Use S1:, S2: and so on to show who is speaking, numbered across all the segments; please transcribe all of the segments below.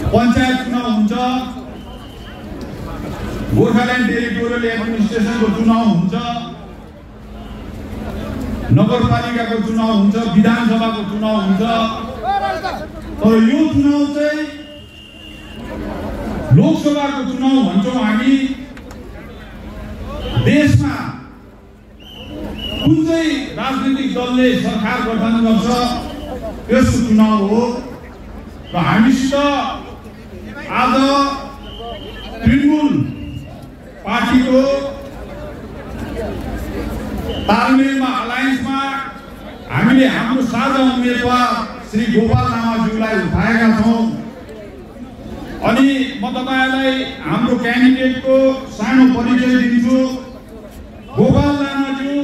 S1: पञ्चायत चुनाव हुन्छ, गोर्खाल्यान्ड टेरिटोरियल एडमिनिस्ट्रेसनको चुनाव हुन्छ, नगरपालिकाको चुनाव हुन्छ, विधानसभाको चुनाव हुन्छ। तर यो चुनाव चाहिँ लोकसभाको चुनाव भन्छौँ हामी। देशमा कुन चाहिँ राजनीतिक दलले सरकार गठन गर्छ त्यसको चुनाव हो। र हामीसित आज तृणमूल पार्टीको तालमेलमा अलायन्समा हामीले हाम्रो साझा उम्मेदवार श्री गोपाल लामाज्यूलाई उठाएका छौँ। अनि म तपाईलाई हाम्रो क्यान्डिडेटको सानो परिचय दिन्छु। गोपाल लामाज्यू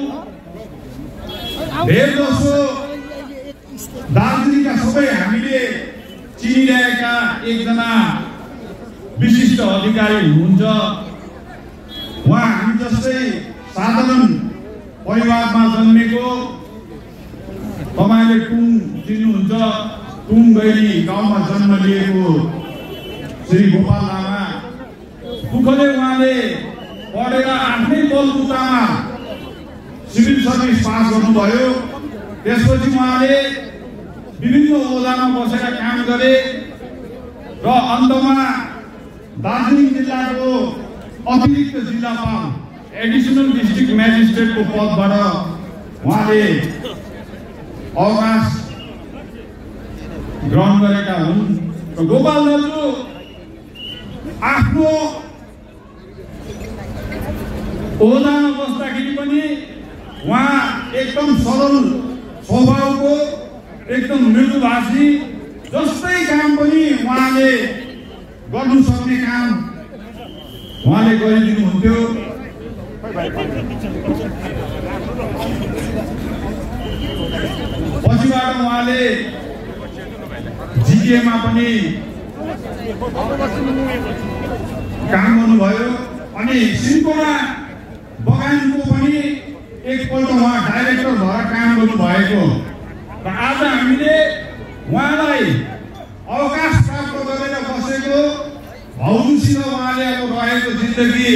S1: धेरैजसो दार्जिलिङका सबै हामीले चिनिरहेका एकजना विशिष्ट अधिकारी हुनुहुन्छ। उहाँ हामी जस्तै साधारण परिवारमा जन्मेको, तपाईले टुङ चिन्नुहुन्छ, टुङ गैरी गाउँमा जन्म लिएको श्री गोपाल लामा। दुःखले उहाँले पढेर आफ्नै बलबुतामा सिभिल सर्भिस पास गर्नुभयो। त्यसपछि उहाँले विभिन्न ओहदामा बसेर काम गरे र अन्तमा दार्जिलिङ जिल्लाको अतिरिक्त जिल्लापाल एडिसनल डिस्ट्रिक्ट म्याजिस्ट्रेटको पदबाट उहाँले अवकाश ग्रहण गरेका हुन्। र गोपाल दाजु आफ्नो ओहदामा बस्दाखेरि पनि उहाँ एकदम सरल स्वभावको, एकदम मृदुभाषी, जस्तै काम पनि उहाँले गर्नु सक्ने काम उहाँले गरिदिनुहुन्थ्यो। पछिबाट उहाँले जिटिएमा पनि काम गर्नुभयो। अनि सिन्कोना बगानको पनि एकपल्ट उहाँ डाइरेक्टर भएर काम गर्नुभएको। र आज हामीले उहाँलाई अवकाश प्राप्त गरेर बसेको भाउजूसित उहाँले अब रहेको जिन्दगी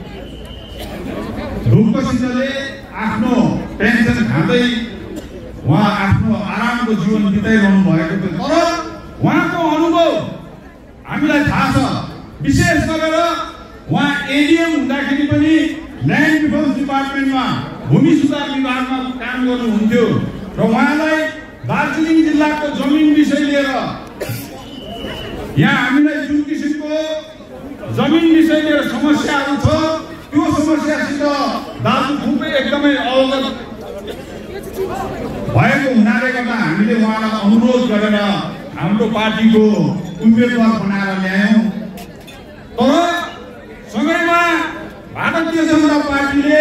S1: ढुक्कसितले आफ्नो पेन्सन खाँदै उहाँ आफ्नो आरामको जीवन बिताइरहनु भएको थियो। तर उहाँको अनुभव हामीलाई थाहा छ। विशेष गरेर उहाँ एडिएम हुँदाखेरि पनि ल्यान्ड डिफेन्स डिपार्टमेन्टमा भूमि सुधार विभागमा काम गर्नुहुन्थ्यो। र उहाँलाई दार्जिलिङ जिल्लाको जमिन विषय लिएर यहाँ हामीलाई जुन किसिमको जमिन विषय लिएर समस्याहरू छ त्यो समस्यासित दाजु खुबै एकदमै अवगत भएको हुनाले गर्दा हामीले उहाँलाई अनुरोध गरेर हाम्रो पार्टीको उम्मेदवार बनाएर ल्यायौँ। तर सँगैमा भारतीय जनता पार्टीले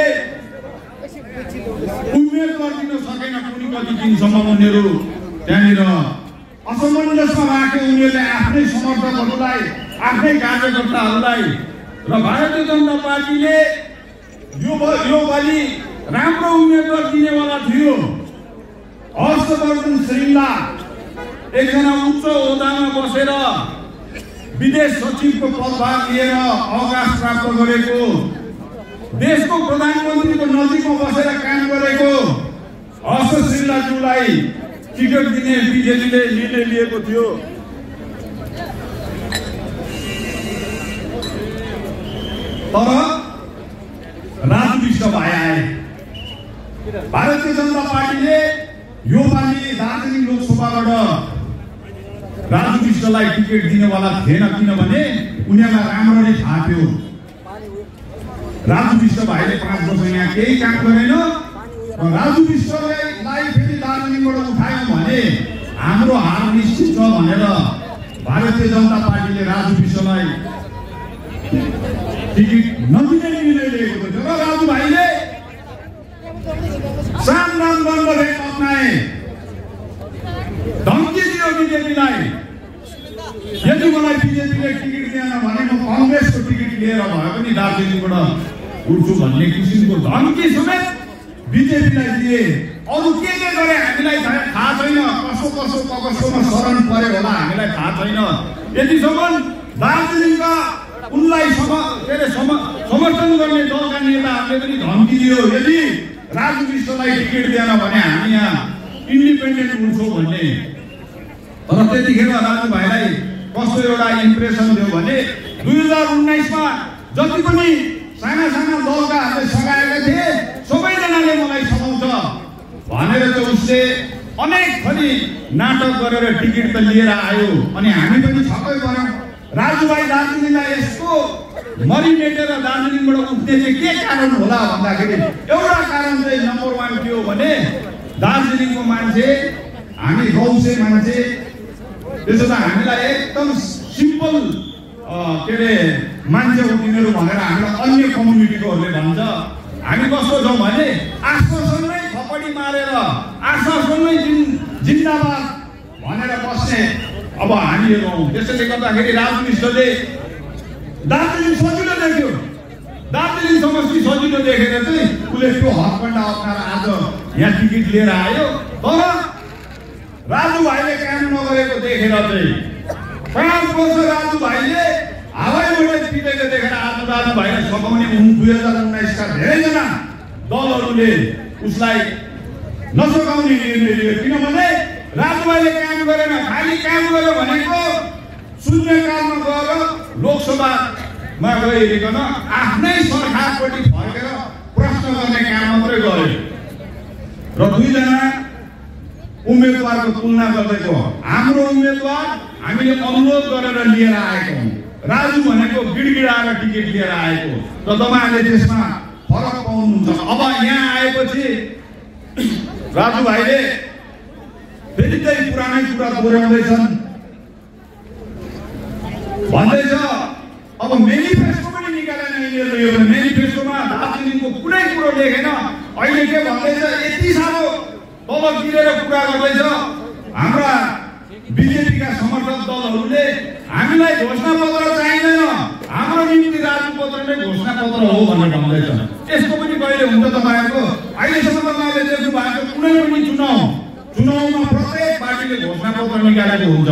S1: उम्मेदवार दिन सकेन। कुनै कति दिनसम्म उनीहरू त्यहाँनिर असमञ्जसमा राखे। उनीहरूले आफ्नै समर्थकहरूलाई, आफ्नै कार्यकर्ताहरूलाई र भारतीय जनता पार्टीले यो पालि राम्रो उम्मेदवार दिनेवाला थियो। हर्षवर्धन श्रीला एकजना उच्च ओहदामा बसेर विदेश सचिवको पदभार लिएर अवकाश प्राप्त गरेको, देशको प्रधानमन्त्रीको नजिकमा बसेर काम गरेको हर्ष श्रीलाज्यूलाई टिकट दिने बिजेपीले निर्णय लिएको थियो। तर राजु विष्ट भाइ आए। भारतीय जनता पार्टीले यो पालि दार्जिलिङ लोकसभाबाट राजु विष्टलाई टिकट दिनेवाला थिएन, किनभने उनीहरूलाई राम्ररी थाहा थियो राजु विष्ट भाइले 5 वर्ष यहाँ केही काम गरेन। राजु विष्टलाई फेरि दार्जिलिङबाट उठायौँ भने हाम्रो हार निश्चित छ भनेर भारतीय जनता पार्टीले राजु विष्टलाई टिकट नदिने निर्णय लिएको थियो। र राजु भाइले सामदाम दण्डले अपनाए, धम्की दियो बिजेपीलाई। यदि मलाई बिजेपीले टिकट दिएन भने म कांग्रेसको टिकट लिएर भए पनि दार्जिलिङबाट उठ्छु भन्ने किसिमको धम्की समेत बिजेपीलाई दिए। अरू के गरे हामीलाई थाहा छैन, कसोमा शरण पर्यो होला हामीलाई थाहा छैन। यतिसम्म दार्जिलिङका उनलाई समर्थन गर्ने दलका नेताहरूले पनि धम्की दियो, यदि राजु विष्टलाई टिकट दिएन भने हामी यहाँ इन्डिपेन्डेन्ट हुन्छौँ भन्ने। तर त्यतिखेर राजु भाइलाई कस्तो एउटा इम्प्रेसन दियो भने 2019 मा जति पनि साना दलकाहरूले सघाएका थिए सबैजनाले मलाई सघाउँछ भनेर चाहिँ उसले अनेक थरी नाटक गरेर टिकट त लिएर आयो। अनि हामी पनि छक्कै पर्यौँ, राजुभाइ दार्जिलिङलाई यस्तो मरिमेटेर दार्जिलिङबाट उठ्ने चाहिँ के कारण होला भन्दाखेरि एउटा कारण चाहिँ नम्बर 1 के हो भने दार्जिलिङको मान्छे, हामी गौसे मान्छे, त्यसो त हामीलाई एकदम सिम्पल मान्छे हो तिनीहरू भनेर हामीलाई अन्य कम्युनिटीकोहरूले भन्छ। हामी कस्तो छौँ भने आश्वासनमै थपडी मारेर आश्वासनमै जिन्दाबाद भनेर बस्ने अब हामीहरू हौँ। त्यसैले गर्दाखेरि राजु विष्टले दार्जिलिङ सजिलो देख्यो, दार्जिलिङ समष्टि सजिलो देखेर चाहिँ उसले त्यो हकपन्डा अप्नाएर आज यहाँ टिकट लिएर आयो। तर राजु भाइले काम नगरेको देखेर चाहिँ 5 वर्ष राजु भाइले हावाईबाट पिटेको देखेर आज राजु भाइलाई सघाउने 2019 का धेरैजना दलहरूले उसलाई नसघाउने निर्णय लियो। किनभने राजु भाइले काम गरेन, खालि काम गर्यो भनेको शून्यकालमा गएर लोकसभामा गइकन आफ्नै सरकारपट्टि फर्केर प्रश्न गर्ने काम मात्रै गर्यो। र दुईजना उम्मेदवारको तुलना गर्दैको हाम्रो उम्मेदवार हामीले अनुरोध गरेर लिएर आएको हौँ, राजु भनेको गिडगिडाएर टिकट लिएर आएको। र तपाईँहरूले त्यसमा फरक पाउनुहुन्छ। अब यहाँ आएपछि राजु भाइले फेरि त्यही पुरानै कुरा दोहोऱ्याउँदैछन्, भन्दैछ अब मेनिफेस्टो पनि निकालेन यिनीहरूले। यो मेनिफेस्टोमा दार्जिलिङको कुनै कुरो लेखेन। अहिले के भन्दैछ, यति साह्रो तल गिरेर कुरा गर्दैछ हाम्रा बिजेपीका समर्थक दलहरूले हामीलाई घोषणा पत्र चाहिँदैन, हाम्रो निम्ति राजु पत्र नै घोषणा पत्र हो भनेर भन्दैछ। यसको पनि कहिले हुन्छ तपाईँहरूको? अहिलेसम्म तपाईँले देख्नु भएको कुनै पनि चुनावमा प्रत्येक पार्टीले घोषणा पत्र निकालेको हुन्छ।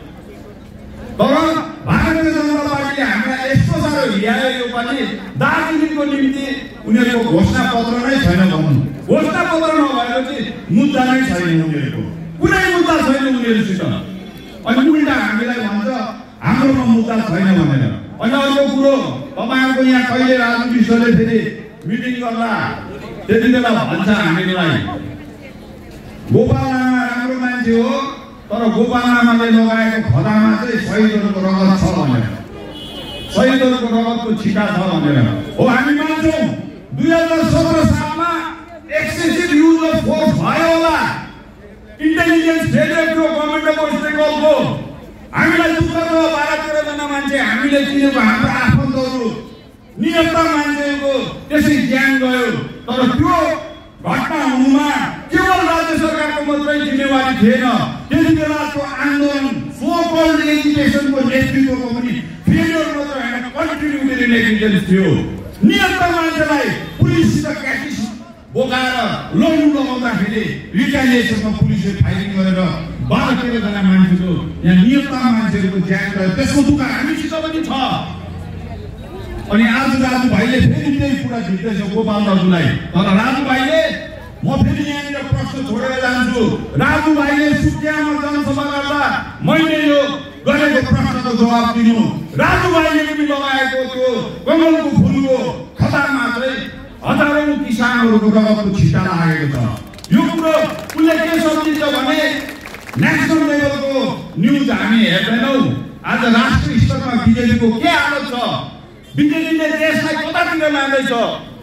S1: तर भारतीय जनता पार्टीले हामीलाई यस्तो साह्रो ल्यायो योपालि दार्जिलिङको निम्ति उनीहरूको घोषणा पत्र नै छैन भनौँ। घोषणा पत्र नभएपछि मुद्दा नै छैन उनीहरूको, कुनै मुद्दा छैन उनीहरूसित। अनि उल्टा हामीलाई भन्छ हाम्रोमा मुद्दा छैन भनेर। अनि अर्को कुरो, तपाईँहरूको यहाँ कहिले राजु विष्टले फेरि मिटिङ गर्दा त्यति बेला भन्छ हामीलाई गोपाल लामा राम्रो मान्छे हो, तर गोपाल लामाले लगाएको खदामा चाहिँ शहीदहरूको रगत छ भनेर, शहीदहरूको रगतको छिटा छ भनेर। हो हामी मान्छौँ 2017 सालमा एक्सेसिभ युज अफ फोर्स भयो होला, इन्टेलिजेन्स फेलियर थियो गभर्नमेन्ट अफ वेस्ट बेङ्गलको। हामीलाई दुःख छ, 12-13 जना मान्छे हामीले चिनेको हाम्रो आफन्तहरू निरन्तर मान्छेको त्यसै ज्यान गयो। तर त्यो घटना हुनुमा केवल राज्य सरकारको मात्रै जिम्मेवारी थिएन, त्यति बेलाको आन्दोलन सो कल्ड एजुकेसनको नेतृत्वको पनि फेलियर मात्र होइन, कन्टिन्युटी नेग्लिजेन्स थियो। निरन्तर मान्छेलाई पुलिससित क्याटिस बोकाएर लड्नु लगाउँदाखेरि रिटालिएसनमा पुलिसले फायरिङ गरेर 12-13 जना मान्छेको यहाँ निरन्तर मान्छेहरूको ज्यान गयो। त्यसको दुःख हामीसित पनि छ। अनि आज राजु भाइले फेरि त्यही कुरा झिक्दैछ गोपाल दाजुलाई। तर राजु भाइले, म फेरि यहाँनिर प्रश्न छोडेर जान्छु, राजु भाइले सुकियामा जनसभा गर्दा मैले यो गरेको प्रश्नको जवाब दिनु। राजु भाइले पनि लगाएको त्यो कमलको फुलको खदामा चाहिँ हजारौं किसानहरूको रगतको छिटा लागेको छ। यो कुरो उसले के सम्झिन्छ भने नेसनल लेभलको न्युज हामी हेर्दैनौँ। आज राष्ट्रिय स्तरमा बिजेपीको के हालत छ, बिजेपीले देशलाई कतातिर लाँदैछ।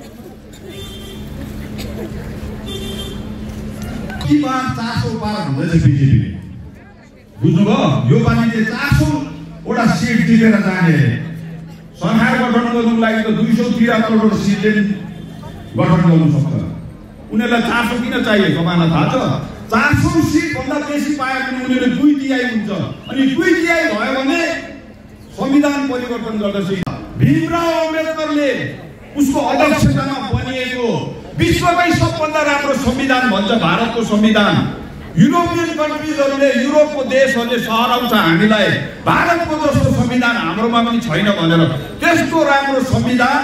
S1: कि बार 400 पार हुँदैछ बिजेपीले, बुझ्नुभयो? यो पालि चाहिँ 400 वटा सिट जितेर जाने। सरकार गठन गर्नुको लागि त 273 सिटले गठन गर्नु सक्छ। उनीहरूलाई 400 किन चाहियो तपाईँलाई थाहा छ? 400 सिट भन्दा बेसी पाए पनि उनीहरूले 2 तिहाई हुन्छ। अनि 2 तिहाई भयो भने संविधान परिवर्तन गर्दछ। भीमराव अम्बेडकरले उसको अध्यक्षतामा बनिएको विश्वकै सबभन्दा राम्रो संविधान भन्छ भारतको संविधान। युरोपियन कन्ट्रिजहरूले, युरोपको देशहरूले सहराउँछ हामीलाई भारतको जस्तो संविधान हाम्रोमा पनि छैन भनेर। त्यस्तो राम्रो संविधान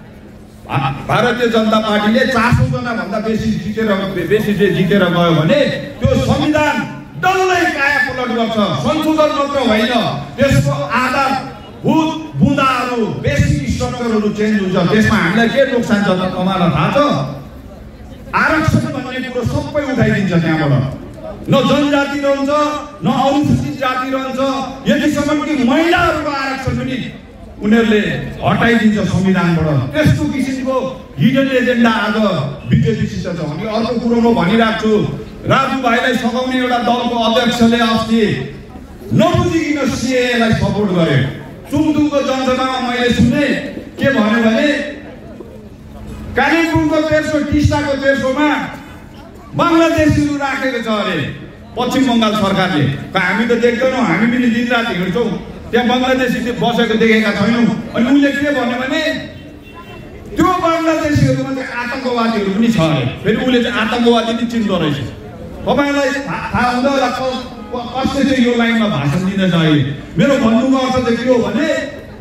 S1: भारतीय जनता पार्टीले 400 जना भन्दा बेसी जितेर गयो भने त्यो संविधान डल्लै काया पलट गर्छ। संशोधन मात्र होइन, त्यसको आधारभूत बुँदाहरू, बेसिक स्ट्रक्चरहरू चेन्ज हुन्छ। त्यसमा हामीलाई के नोक्सान छ त तपाईँलाई थाहा छ? आरक्षण भन्ने कुरो सबै उठाइदिन्छ त्यहाँबाट। न जनजाति रहन्छ, न अनुसूचित जाति रहन्छ, यतिसम्म कि महिलाहरूको आरक्षण पनि उनीहरूले हटाइदिन्छ संविधानबाट। त्यस्तो किसिमको हिडन एजेन्डा आज बिजेपीसित छ। अनि अर्को कुरो म भनिरहेको छु, राजु भाइलाई सघाउने एउटा दलको अध्यक्षले अस्ति नबुझिकन सिएएलाई सपोर्ट गरे। चुङथुङको जनसभामा मैले सुने के भन्यो भने कालिम्पोङको तेर्सो, टिस्टाको तेर्सोमा बङ्गलादेशीहरू राखेको छ अरे पश्चिम बङ्गाल सरकारले। हामी त देख्दैनौँ, हामी पनि दिनरात हिँड्छौँ, त्यहाँ बङ्गलादेशी बसेको देखेका छैनौँ। अनि उनले के भन्यो भने त्यो बङ्गलादेशीहरूमा चाहिँ आतङ्कवादीहरू पनि छ अरे। फेरि उसले चाहिँ आतङ्कवादी पनि चिन्दो रहेछ। तपाईँलाई थाहा हुँदा होला कसले चाहिँ यो लाइनमा भाषण दिँदैछ अहिले। मेरो भन्नुको अर्थ चाहिँ के हो भने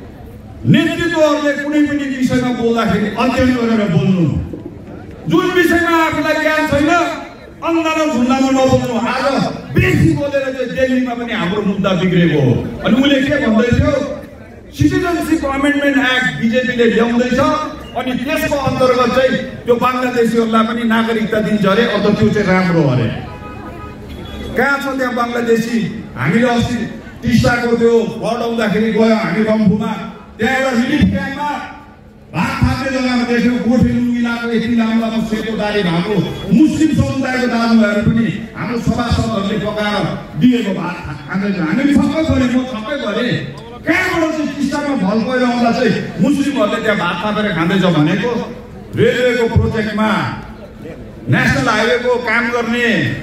S1: नेतृत्वहरूले कुनै पनि विषयमा बोल्दाखेरि अध्ययन गरेर बोल्नु। जुन विषयमा आफूलाई ज्ञान छैन अन्धारो झुन्डामा नबोल्नु। आज बेसी बोलेर चाहिँ दिल्लीमा पनि हाम्रो मुद्दा बिग्रेको हो। अनि उसले के भन्दै थियो, सिटिजनसिप अमेन्डमेन्ट एक्ट बिजेपीले ल्याउँदैछ अनि त्यसको अन्तर्गत चाहिँ त्यो बङ्गलादेशीहरूलाई पनि नागरिकता दिन्छ अरे। अन्त त्यो चाहिँ राम्रो अरे। कहाँ छ त्यहाँ बङ्गलादेशी? हामीले अस्ति टिस्टाको त्यो फ्लड आउँदाखेरि गयो हामी रम्फूमा, त्यहाँ एउटा रिलिफ क्याम्पमा भात खाने जग्गामा देख्यो गोठे लुङ्गी लगाएको यति लामो सेतो दारी भएको मुस्लिम समुदायको दाजुभाइहरू पनि हाम्रो सभासदहरूले पकाएर दिएको भात खाँदैछ। हामी छक्कै पऱ्यो, म छक्कै परेँ। कहाँबाट चाहिँ टिस्टामा भल पहिरो आउँदा चाहिँ मुस्लिमहरूले त्यहाँ भात खाएर खाँदैछ भनेको? रेलवेको प्रोजेक्टमा, नेसनल हाइवेको काम गर्ने,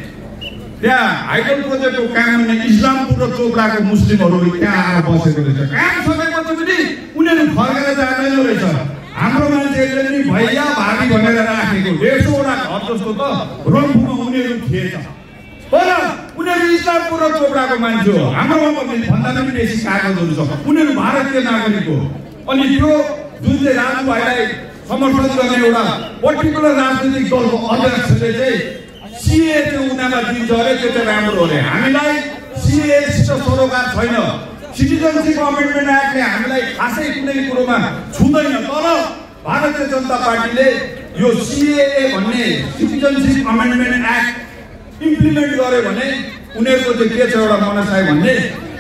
S1: त्यहाँ हाइडल प्रोजेक्टको काम गर्ने इस्लामपुर र चोपडाको मुस्लिमहरू त्यहाँ आएर बसेको रहेछ। काम सकेपछि पनि उनीहरू फर्केर जाँदैन रहेछ। हाम्रो मान्छेहरूले पनि भैया भागी भनेर राखेको 150वटा घर जस्तो त रम्फूमा उनीहरू थिएछ। तर उनीहरू इस्लामपुर र चोपडाको मान्छे हो। हाम्रोमा भन्दा पनि बेसी कागजहरू छ। उनीहरू भारतीय नागरिक हो। अनि त्यो जुन चाहिँ राजु भाइलाई समर्थन गर्ने एउटा पर्टिकुलर राजनीतिक दलको अध्यक्षले चाहिँ सिए चाहिँ उनीहरूलाई दिन्छ अरे, त्यो चाहिँ राम्रो अरे। हामीलाई सिएसित सरोकार छैन। सिटिजनसिप अमेन्डमेन्ट एक्टले हामीलाई खासै कुनै कुरोमा छुँदैन। तर भारतीय जनता पार्टीले यो सिएए भन्ने सिटिजनसिप अमेन्डमेन्ट एक्ट इम्प्लिमेन्ट गर्यो भने उनीहरूको चाहिँ के छ एउटा मनसाय भन्ने,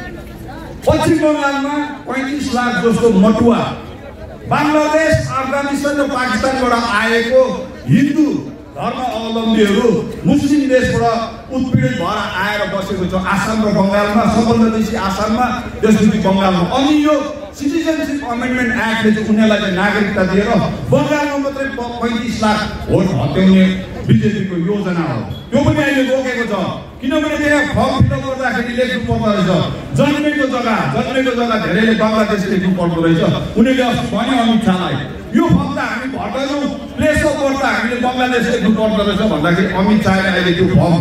S1: पश्चिम बङ्गालमा 35 लाख जस्तो मटुवा बङ्गलादेश, अफगानिस्तान र पाकिस्तानबाट आएको हिन्दू धर्म अवलम्बीहरू मुस्लिम देशबाट उत्पीडित भएर आएर बसेको छ आसाम र बङ्गालमा, सबभन्दा बेसी आसाममा, त्यसपछि बङ्गालमा। अनि यो सिटिजनसिप अमेन्डमेन्ट एक्टले चाहिँ उनीहरूलाई चाहिँ नागरिकता दिएर बङ्गालमा मात्रै 35 लाख भोट हटाउने बिजेपीको योजना हो। त्यो पनि अहिले रोकेको छ। किनभने त्यहाँ फर्म फिलअप गर्दाखेरि लेख्नु पर्दो रहेछ जन्मेको जग्गा धेरैले बङ्गलादेश लेख्नु पर्दो रहेछ। उनीहरूले अस्ति भन्यो अमित शाहलाई, यो फर्म त हामी भर्दैनौँ, प्लेस अफ बर्थ त हामीले बङ्गलादेश लेख्नु पर्दो रहेछ भन्दाखेरि अमित शाहले अहिले त्यो फर्म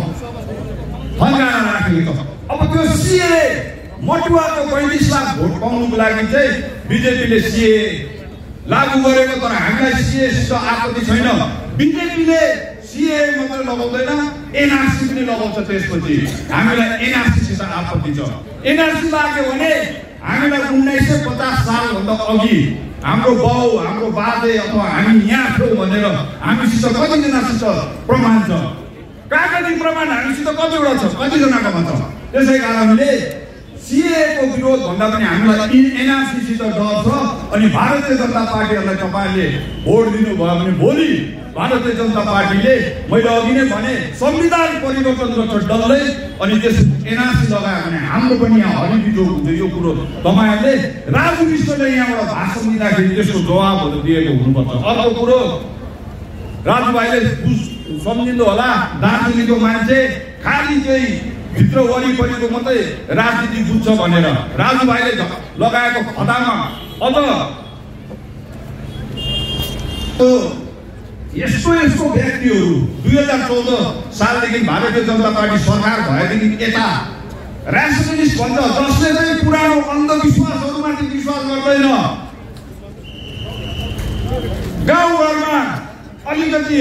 S1: फर्काएर राखेको छ। अब त्यो सिए मटुवाको 35 लाख भोट पाउनुको लागि चाहिँ बिजेपीले सिए लागू गरेको। तर हामीलाई सिएसित आपत्ति छैन। बिजेपीले सिए मात्र लगाउँदैन, एनआरसी पनि लगाउँछ। त्यसपछि हामीलाई एनआरसीसित आपत्ति छ। एनआरसी लाग्यो भने हामीलाई 1950 सालभन्दा अघि हाम्रो बाउ, हाम्रो बाजे अथवा हामी यहाँ थियौँ भनेर हामीसित कतिजनासित प्रमाण छ? कागजी प्रमाण हामीसित कतिवटा छ, कतिजनाकोमा छ? त्यसै कारणले सिएको विरोध भन्दा पनि हामीलाई एनआरसीसित डर छ। अनि भारतीय जनता पार्टीहरूलाई तपाईँले भोट दिनुभयो भने भोलि भारतीय जनता पार्टीले, मैले अघि नै भने, संविधान परिवर्तन गर्छ डल्लै। अनि त्यस एनआरसी लगायो भने हाम्रो पनि यहाँ हरिबिजोग हुन्छ। यो कुरो तपाईँहरूले राजु विष्टले यहाँबाट भाषण दिँदाखेरि त्यसको जवाबहरू दिएको हुनुपर्छ। अर्को कुरो राजु भाइले सम्झिनु होला, दार्जिलिङको मान्छे खालि चाहिँ भित्र वरिपरिको मात्रै राजनीति बुझ्छ भनेर राजु भाइले लगाएको खदामा अझ यस्तो व्यक्तिहरू 2014 सालदेखि भारतीय जनता पार्टी सरकार भएदेखि यता ऱ्यासनलिस्ट भन्छ, जसले चाहिँ पुरानो अन्धविश्वासहरूमाथि विश्वास गर्दैन। गाउँघरमा अलिकति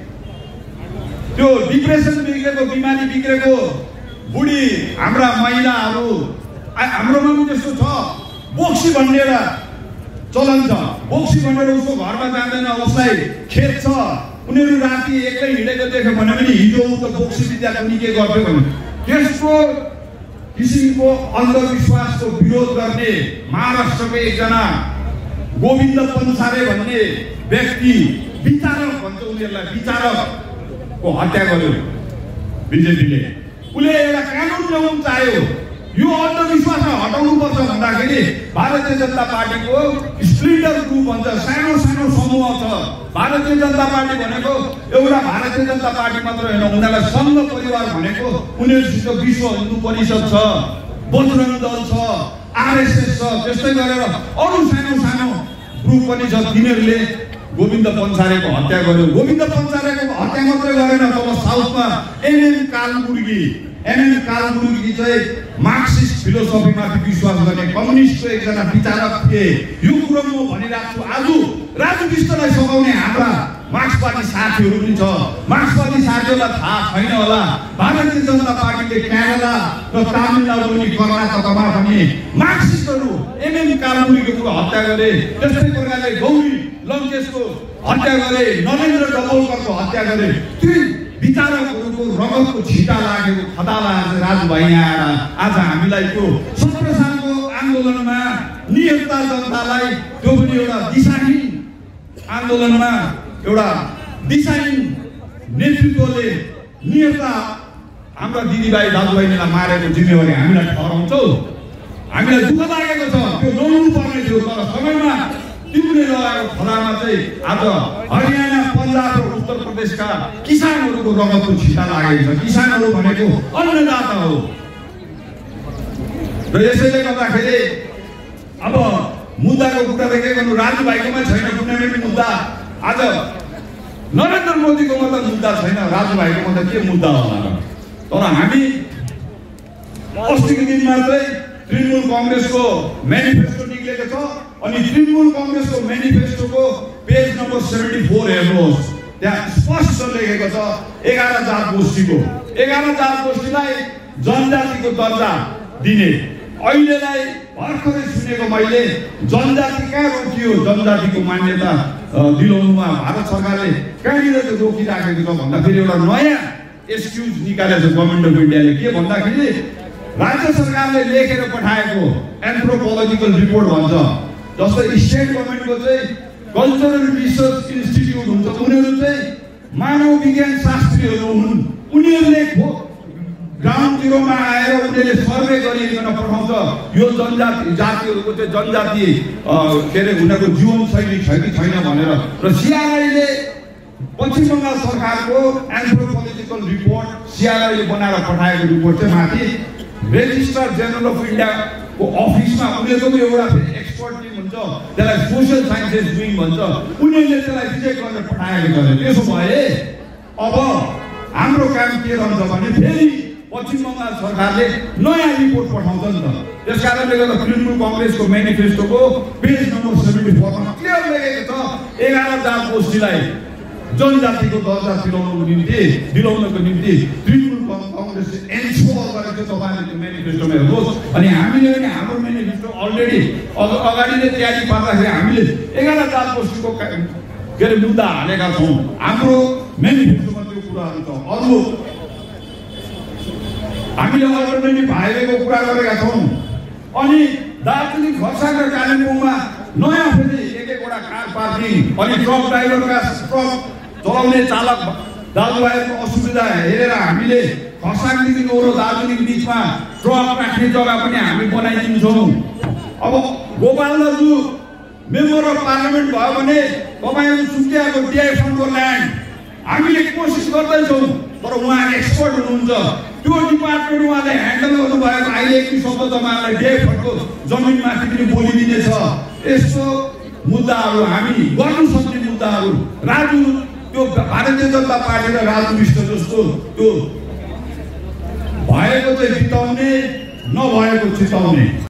S1: त्यो डिप्रेसन बिग्रेको, बिमारी बिग्रेको बुढी हाम्रा महिलाहरू, हाम्रोमा पनि त्यस्तो छ, बोक्सी भन्ने एउटा चलन छ। बोक्सी भनेर उसको घरमा जाँदैन, उसलाई खेद्छ। उनीहरू राति एक्लै हिँडेको देख्यो भने पनि हिजो त बोक्सी विद्या पनि के गर्थ्यो भने त्यस्तो किसिमको अन्धविश्वासको विरोध गर्ने महाराष्ट्रको एकजना गोविन्द पन्सारे भन्ने व्यक्ति, विचारक भन्छ उनीहरूलाई, विचारकको हत्या गर्यो बिजेपीले। उसले एउटा कानुन ल्याउनु चाह्यो, यो अन्धविश्वासलाई हटाउनु पर्छ भन्दाखेरि भारतीय जनता पार्टीको स्प्लिटर ग्रुप भन्छ, सानो सानो समूह छ। भारतीय जनता पार्टी भनेको एउटा भारतीय जनता पार्टी मात्र होइन, उनीहरूलाई संघ परिवार भनेको उनीहरूसित विश्व हिन्दू परिषद छ, बजरंग दल छ, आरएसएस छ, त्यस्तै गरेर अरू सानो सानो ग्रुप पनि छ। तिनीहरूले गोविन्द पन्सारेको हत्या गर्यो। गोविन्द पन्सारेको हत्या मात्रै गरेन, तब साउथमा एमएम कालबुर्गी चाहिँ मार्क्सिस्ट फिलोसफीमाथि विश्वास गर्ने कम्युनिस्टको एकजना विचारक थिए। यो कुरो म भनिरहेको छु। आज राजु विष्टलाई सघाउने हाम्रा मार्क्सवादी साथीहरू पनि छ। मार्क्सवादी साथीहरूलाई थाहा छैन होला, भारतीय जनता पार्टीले केरला र तमिलनाडु अनि कर्नाटकमा पनि मार्क्सिस्टहरू एमएम कालबुर्गीको हत्या गरे। त्यस्तै प्रकारले गौरी लङ्केशको हत्या गरे, नरेन्द्र डबोलकरको हत्या गरे। ती विचारकहरूको रगतको छिटा लागेको खदा लागेको राजुभाइ यहाँ आएर आज हामीलाई त्यो 17 सालको आन्दोलनमा निहत्ता जनतालाई त्यो पनि एउटा दिशाहीन आन्दोलनमा एउटा दिशाहीन नेतृत्वले निहत्ता हाम्रा दिदीभाइ दाजुभाइलाई मारेको जिम्मेवारी हामीलाई ठहराउँछौ। हामीलाई दुःख लागेको छ, त्यो नहुनु पर्ने थियो। तर समयमा तिमीले लगाएको खलामा चाहिँ आज हरियाणा, पन्जाब र उत्तर प्रदेशका किसानहरूको रगतको छिटा लागेको छ। किसानहरू भनेको अन्नदाता हो र यसैले गर्दाखेरि अब मुद्दाको कुरा त के गर्नु, राजुभाइकोमा छैन कुनै पनि मुद्दा। आज नरेन्द्र मोदीकोमा त मुद्दा छैन, राजुभाइकोमा त के मुद्दा होला। तर हामी अस्तिको दिनमा चाहिँ तृणमूल कांग्रेसको म्यानिफेस्टो निक्लेको छ अनि तृणमूल कांग्रेसको म्यानिफेस्टोको पेज नम्बर 74 हेर्नुहोस्, त्यहाँ स्पष्ट लेखेको छ 11 जात गोष्ठीको 11 जात गोष्ठीलाई जनजातिको दर्जा दिने। अहिलेलाई भर्खरै सुनेको मैले जनजाति कहाँ रोकियो, जनजातिको मान्यता दिलाउनुमा भारत सरकारले कहाँनिर रोकिराखेको छ भन्दाखेरि एउटा नयाँ एक्सक्युज निकालेको छ गभर्नमेन्ट अफ इन्डियाले। के भन्दाखेरि राज्य सरकारले लेखेर पठाएको एन्थ्रोपोलोजिकल रिपोर्ट भन्छ, जस्तै स्टेट गभर्नमेन्टको चाहिँ कल्चरल रिसर्च इन्स्टिट्युट हुन्छ, उनीहरू चाहिँ मानव विज्ञान शास्त्रीहरू हुन्। उनीहरूले ग्राउन्ड जिरोमा आएर उनीहरूले सर्वे गरिकन पठाउँछ यो जनजाति जातिहरूको चाहिँ जनजाति के अरे उनीहरूको जीवनशैली छ कि छैन भनेर। र सिआरआईले पश्चिम बङ्गाल सरकारको एन्थ्रोपोलोजिकल रिपोर्ट सिआरआईले बनाएर पठाएको रिपोर्ट चाहिँ माथि रेजिस्ट्रार जेनरल अफ इन्डियाको अफिसमा उनीहरूको एउटा एक्सपर्ट टिम हुन्छ, त्यसलाई सोसियल साइन्सेस विङ भन्छ, उनीहरूले त्यसलाई रिजेक्ट गरेर पठाएको छ। त्यसो भए अब हाम्रो काम के रहन्छ भने फेरि पश्चिम बङ्गाल सरकारले नयाँ रिपोर्ट पठाउँछ नि त। त्यस कारणले गर्दा तृणमूल कांग्रेसको म्यानिफेस्टोको पेज नम्बर 74 मा क्लियर लेखेको छ 11 जात गोष्ठीलाई जनजातिको दर्जा दिलाउनको निम्ति तृणमूल कांग्रेसले एन्सोर गरेको तपाईँले त्यो म्यानिफेस्टोमा हेर्नुहोस्। अनि हामीले पनि हाम्रो म्यानिफेस्टो अलरेडी अगाडि नै तयारी पार्दाखेरि हामीले 11 जात गोष्ठीको के अरे मुद्दा हालेका छौँ। हाम्रो म्यानिफेस्टोमा त्यो कुराहरू छ। अरू हामीले अल्टरनेटिभ हाइवेको कुरा गरेका छौँ। अनि दार्जिलिङ, खरसाङ र कालिम्पोङमा नयाँ फेरि एक-एकवटा कार पार्किङ अनि ट्रक ड्राइभरका ट्रक चलाउने चालक दाजुभाइहरूको असुविधा हेरेर हामीले खरसाङदेखि नौरो दार्जिलिङ बिचमा ट्रक राख्ने जग्गा पनि हामी बनाइदिन्छौँ। अब गोपाल दाजु मेम्बर अफ पार्लियामेन्ट भयो भने तपाईँहरू सुकियाको डिआई फन्डको ल्यान्ड हामीले कोसिस गर्दैछौँ, तर उहाँ एक्सपर्ट हुनुहुन्छ। त्यो डिपार्टमेन्ट उहाँले ह्यान्डल गर्नुभएको अहिले 21 शब्द तपाईँलाई डिआई फन्डको जमिनमाथि पनि बोलिदिनेछ। यस्तो मुद्दाहरू हामी गर्नु सक्ने मुद्दाहरू राजु त्यो भारतीय जनता पार्टी र राजु विष्ट जस्तो त्यो भएको चाहिँ जिताउने नभएको चिताउने